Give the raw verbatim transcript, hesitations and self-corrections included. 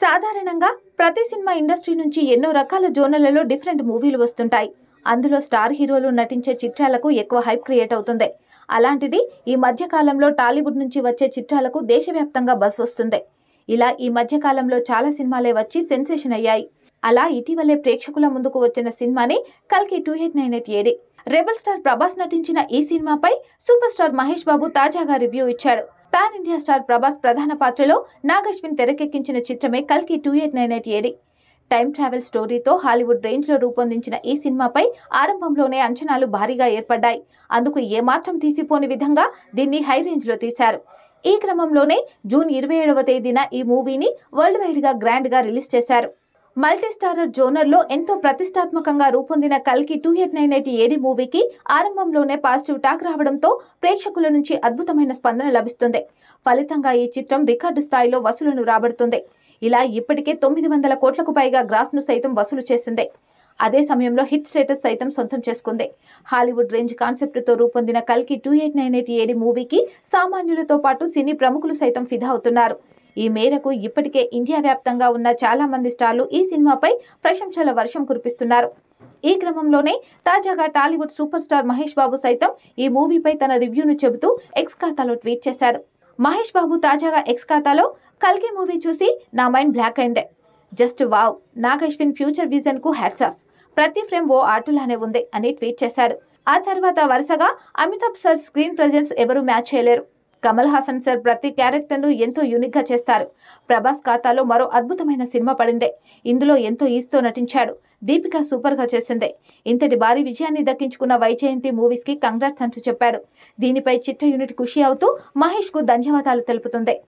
సాధారణంగా ప్రతి cinema industry నుంచి ఎన్నో రకాల జోనర్లలో డిఫరెంట్ మూవీలు వస్తుంటాయి. అందులో స్టార్ హీరోలు నటించే చిత్రాలకు ఎక్కువ హైప్ క్రియేట్ అవుతుంది. అలాంటిది ఈ మధ్య కాలంలో టాలీవుడ్ నుంచి వచ్చే చిత్రాలకు దేశవ్యాప్తంగా బజ్ వస్తుంది. ఇలా ఈ మధ్య కాలంలో చాలా సినిమాలే వచ్చి సెన్సేషన్ అయ్యాయి. అలా ఇటీవలే ప్రేక్షకుల ముందుకు వచ్చిన సినిమాని కల్కి two eight nine eight AD. Rebel star Prabhas నటించిన ఈ సినిమాపై సూపర్ స్టార్ మహేష్ బాబు తాజాగా రివ్యూ ఇచ్చాడు. పాన్ ఇండియా స్టార్ ప్రభాస్ ప్రధాన పాత్రలో నాగశ్విన్ తెరకెక్కించిన చిత్రమే కల్కి two eight nine eight AD. Time travel స్టోరీతో హాలీవుడ్ రేంజ్ లో రూపొందించిన ఈ సినిమాపై ఆరంభంలోనే అంచనాలు భారీగా ఏర్పడ్డాయి. అందుకు ఏమాత్రం తీసిపోని విధంగా దీన్ని హై రేంజ్ లో తీశారు. ఈ క్రమంలోనే జూన్ ఇరవై ఏడవ తేదీన ఈ మూవీని వరల్డ్ వైడ్ గా గ్రాండ్ గా రిలీజ్ చేశారు. మల్టీ స్టారర్ జోనర్ లో ఎంతో ప్రతిష్టాత్మకంగా రూపొందిన కల్కి two eight nine eight AD మూవీకి ఆరంభంలోనే పాజిటివ్ టాక్ రావడంతో ప్రేక్షకుల నుంచి అద్భుతమైన స్పందన లభిస్తుంది. ఫలితంగా ఈ చిత్రం రికార్డు స్థాయిలో వసూలును రాబడుతుంది. ఇలా ఇప్పటికే తొమ్మిది వందల కోట్లకు పైగా గ్రాస్ ను సైతం వసూలు చేసింది. అదే సమయంలో హిట్ స్టేటస్ సైతం సొంతం చేసుకుంది. హాలీవుడ్ రేంజ్ కాన్సెప్ట్ తో రూపొందిన కల్కి two eight nine eight AD మూవీకి సామాన్యులతో పాటు సినీ ప్రముఖులు సైతం ఫిదా అవుతున్నారు. ఈ మేరకు ఇప్పటికే ఇండియా వ్యాప్తంగా ఉన్న చాలా మంది స్టార్లు ఈ సినిమాపై ప్రశంసల వర్షం కురిపిస్తున్నారు. ఈ క్రమంలోనే తాజాగా Tollywood super star Mahesh Babu సైతం ఈ మూవీపై తన రివ్యూను చెబుతూ ఎక్స్ ఖాతాలో ట్వీట్ చేశాడు. మహేష్ బాబు తాజాగా ఎక్స్ ఖాతాలో కల్కి మూవీ చూసి నా మైండ్ బ్లాక్ అయిందే. Just wow, Nag Ashwin future vision కు హ్యాట్స్ ఆఫ్. ప్రతి ఫ్రేమ్ ఓ ఆర్టులానే ఉంది అని ట్వీట్ చేశాడు. ఆ తర్వాత వరుసగా అమితాబ్ సార్ స్క్రీన్ ప్రెజెన్స్ ఎవరూ మ్యాచ్ చేయలేరు. కమల్ హాసన్ సార్ ప్రతి క్యారెక్టర్ను ఎంతో యూనిక్ గా చేస్తారు. ప్రభాస్ ఖాతాలో మరో అద్భుతమైన సినిమా పడిందే. ఇందులో ఎంతో ఈస్తో నటించాడు. దీపిక సూపర్ గా చేసిందే. ఇంతటి భారీ విజయాన్ని దక్కించుకున్న వైజయంతి మూవీస్ కి కంగ్రాట్స్ అంటూ చెప్పాడు. దీనిపై చిత్ర యూనిట్ ఖుషి అవుతూ మహేష్ కు ధన్యవాదాలు తెలుపుతుంది.